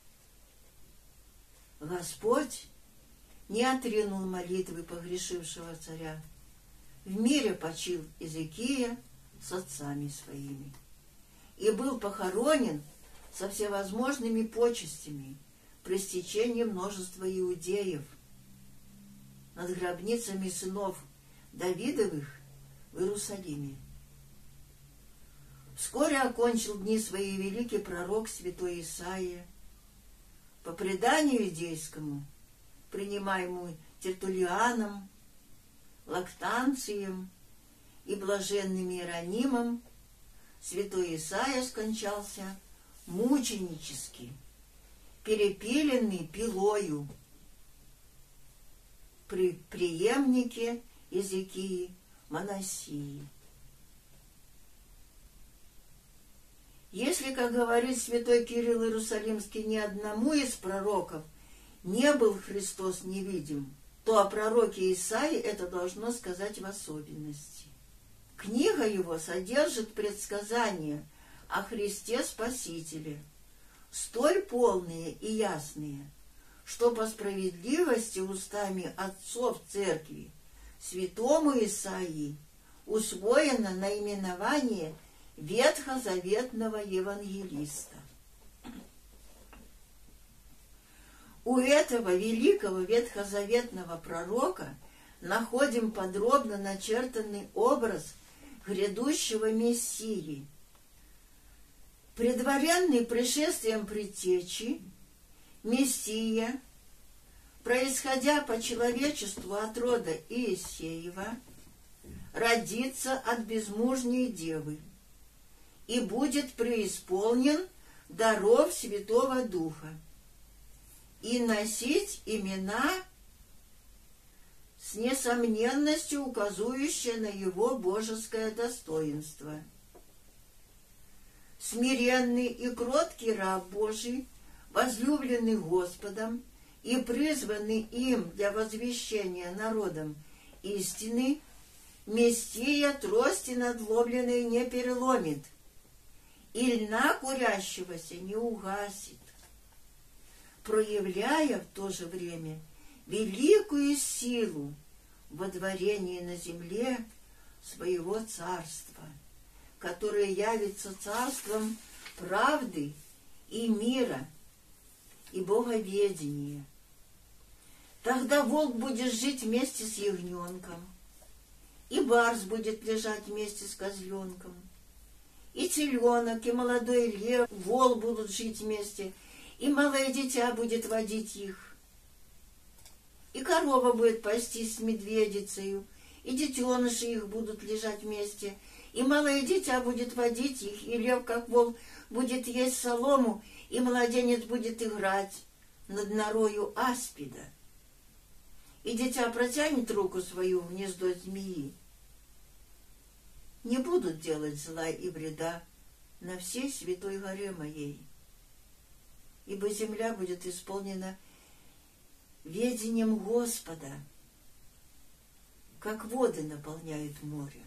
Господь не отринул молитвы погрешившего царя. В мире почил Иезекия с отцами своими и был похоронен со всевозможными почестями при стечении множества иудеев над гробницами сынов Давидовых в Иерусалиме. Вскоре окончил дни свои великий пророк святой Исаия, по преданию иудейскому, принимаемому Тертуллианом, Лактанцием и блаженным Иеронимом, святой Исаия скончался мученически, перепиленный пилою при преемнике Иезекии Манассии. Если, как говорит святой Кирилл Иерусалимский, ни одному из пророков не был Христос невидим, то о пророке Исаии это должно сказать в особенности. Книга его содержит предсказания о Христе Спасителе, столь полные и ясные, что по справедливости устами отцов церкви святому Исаии усвоено наименование ветхозаветного евангелиста. У этого великого ветхозаветного пророка находим подробно начертанный образ грядущего Мессии, предваренный пришествием предтечи. Мессия, происходя по человечеству от рода Иисеева, родится от безмужней девы и будет преисполнен даров Святого Духа и носить имена с несомненностью указующие на его божеское достоинство. смиренный и кроткий раб Божий, возлюбленный Господом и призванный им для возвещения народам истины, Мессия трости надломленной не переломит, и льна курящегося не угасит, проявляя в то же время великую силу в водворении на земле своего царства, которое явится царством правды и мира и боговедения. Тогда волк будет жить вместе с ягненком, и барс будет лежать вместе с козленком, и теленок, и молодой лев, вол будут жить вместе, и малое дитя будет водить их, и корова будет пастись с медведицею, и детеныши их будут лежать вместе, и малое дитя будет водить их, и лев, как вол, будет есть солому, и младенец будет играть над норою аспида. И дитя протянет руку свою в гнездо змеи. Не будут делать зла и вреда на всей святой горе моей, ибо земля будет исполнена ведением Господа, как воды наполняют море.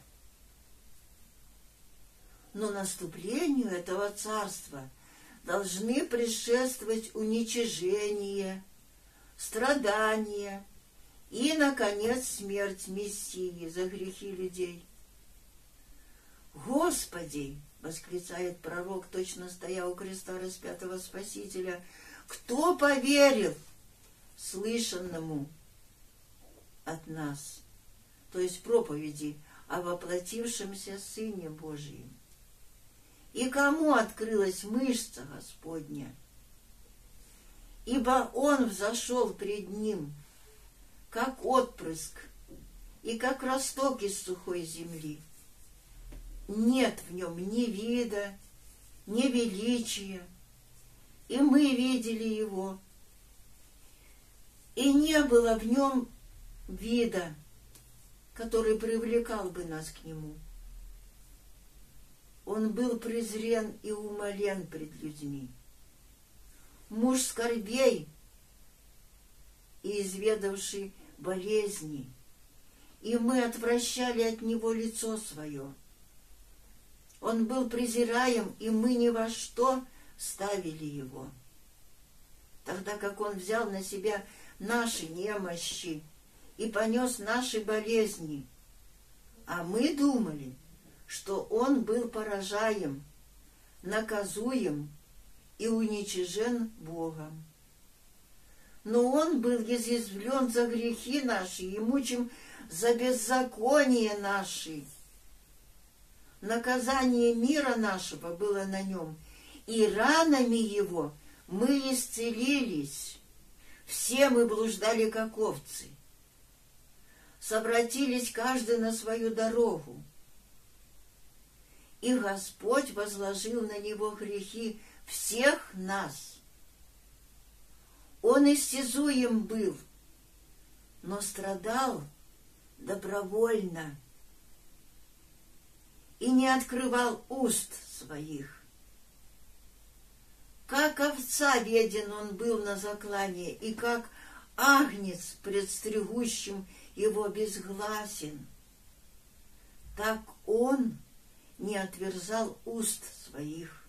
Но наступлению этого царства должны предшествовать уничижение, страдания и, наконец, смерть Мессии за грехи людей. «Господи!» — восклицает пророк, точно стоя у креста распятого Спасителя, «кто поверил слышанному от нас?» То есть проповеди о воплотившемся Сыне Божьем. «И кому открылась мышца Господня? Ибо Он взошел пред Ним, как отпрыск и как росток из сухой земли. Нет в Нем ни вида, ни величия, и мы видели Его, и не было в Нем вида, который привлекал бы нас к Нему. Он был презрен и умолен пред людьми, муж скорбей и изведавший болезни, и мы отвращали от Него лицо свое. Он был презираем, и мы ни во что ставили Его, тогда как Он взял на себя наши немощи и понес наши болезни, а мы думали, что Он был поражаем, наказуем и уничижен Богом. Но Он был изъязвлен за грехи наши и мучим за беззаконие наши. Наказание мира нашего было на Нем, и ранами Его мы исцелились. Все мы блуждали, как овцы, совратились каждый на свою дорогу. И Господь возложил на Него грехи всех нас. Он истязуем был, но страдал добровольно и не открывал уст своих. Как овца веден Он был на заклание, и как агнец пред стригущим Его безгласен. Так Он не отверзал уст своих.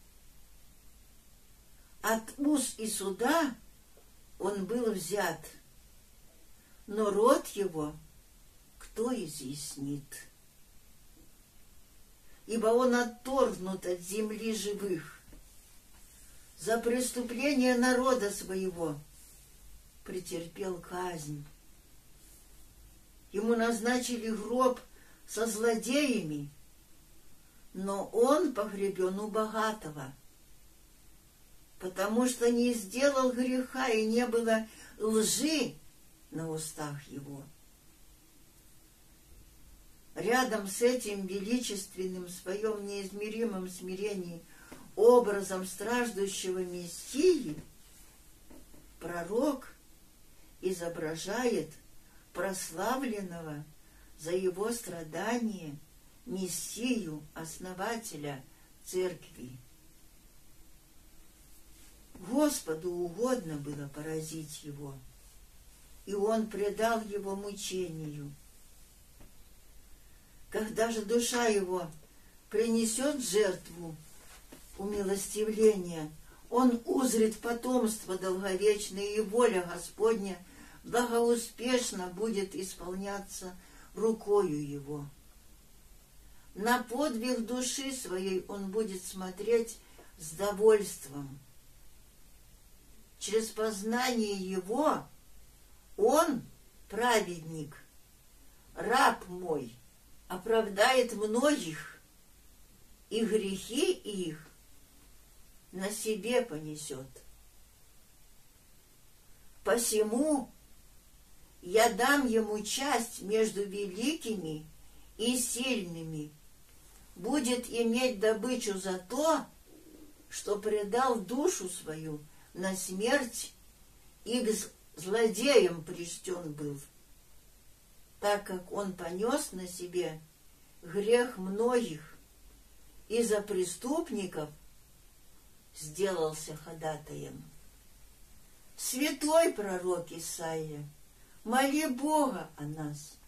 От уз и суда Он был взят, но род Его кто изъяснит? Ибо Он отторгнут от земли живых. За преступление народа своего претерпел казнь. Ему назначили гроб со злодеями, но Он погребен у богатого, потому что не сделал греха и не было лжи на устах Его. Рядом с этим величественным в своем неизмеримом смирении образом страждущего Мессии пророк изображает прославленного за Его страдания Мессию, основателя Церкви. Господу угодно было поразить его, и он предал его мучению. Когда же душа его принесет жертву умилостивления, он узрит потомство долговечное, и воля Господня благоуспешно будет исполняться рукою его. На подвиг души своей он будет смотреть с довольством. Через познание его он, праведник, раб мой, оправдает многих, и грехи их на себе понесет. Посему я дам ему часть между великими и сильными, будет иметь добычу за то, что предал душу свою на смерть и к злодеям причтен был, так как он понес на себе грех многих и за преступников сделался ходатаем. Святой пророк Исаия, моли Бога о нас.